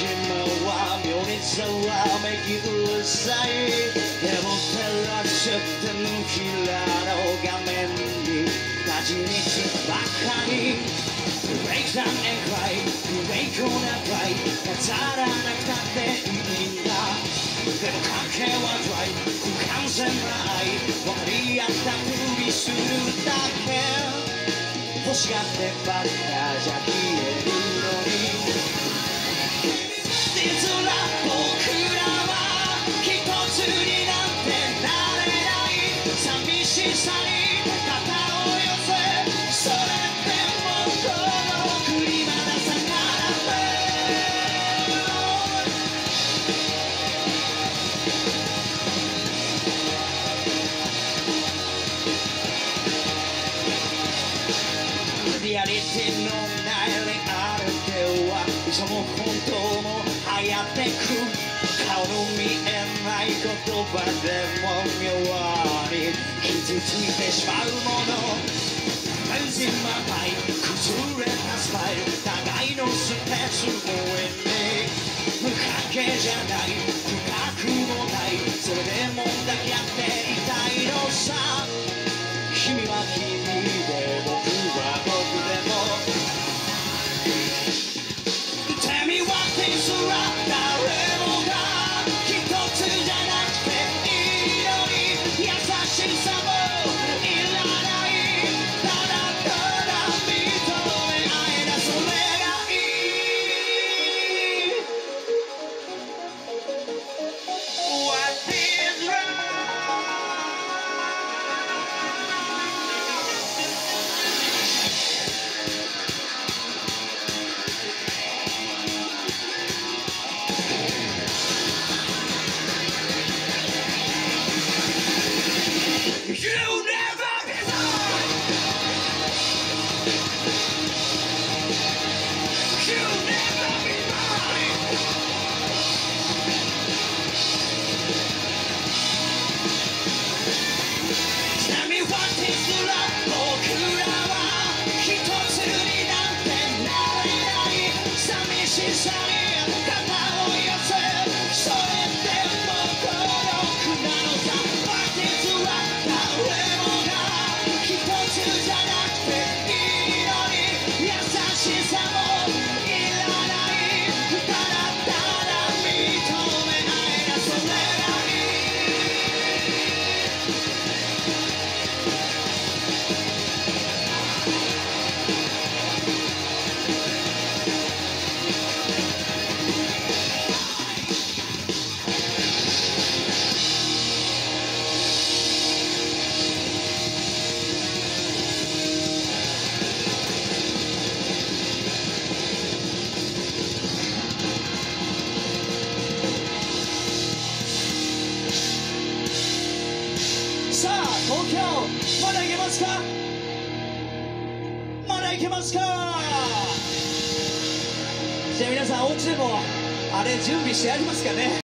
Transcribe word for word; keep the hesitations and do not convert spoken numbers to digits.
島は妙にざわめきうるさい。でも照らして手のひらの画面に立ちにつばかり Break down and cry Break on and cry 飾らなくたっていいんだ。でも関係は dry 不完全な愛分かり合ったふりするだけ。欲しがってばっかじゃ消えるのに実は僕らは一つになんてなれない。寂しさに肩を寄せそれでもこの栗まだ逆らってリアリティのないリアルではいつも本当も流行ってく。顔の見えない言葉でも妙に傷ついてしまうもの。Losing my mind 崩れたスパイル互いのスペースもえねえ。無関係じゃない深くもないそれでも抱き合っていたいのさ。君は君で僕は僕でも Tell me what things are 誰もが一つじゃなくていいのに優しさもいらないただただ認め合えなそれがいい What is wrong You never be mine. You never be mine. Tell me what is love. 僕らは一つになんてなれない。寂しさに肩を寄せそれでも孤独なのさ。What is love?じゃなくていいのに優しさもいらないただただ認め合えなそれがいさあ東京まだ行けますかまだ行けますか。じゃあ皆さんお家でもあれ準備してありますかね。